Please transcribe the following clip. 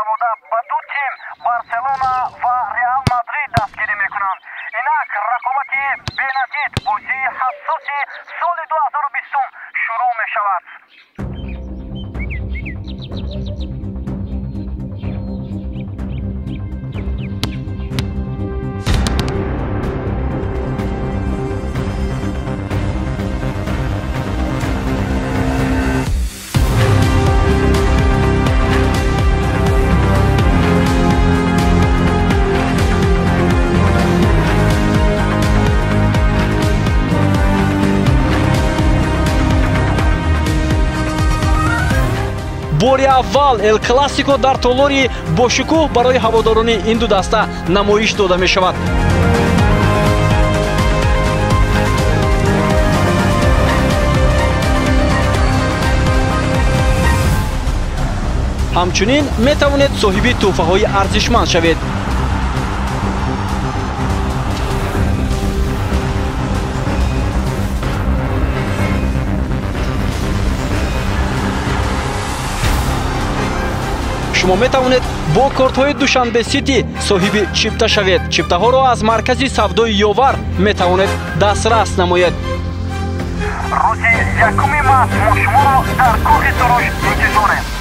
намуда ба ду тим Барселона ва Реал Мадрид дастгирӣ мекунанд. Инак рақобати беназид бозии ҳассоси соли 2020 шурӯъ мешавад. бори аввал эл классико дар толори бошукӯҳ барои ҳаводорони ин ду даста намоиш дода мешавад. ҳамчунин метавонед соҳиби тӯҳфаҳои арзишманд шавед. шумо метавонед бо кортҳои Душанбе Сити соҳиби чипта шавед. Чиптаҳоро аз маркази савдои Ёвар метавонед дастрас намоед. рӯзи 1 март мо шуморо дар кӯҳи Суруш интизорем.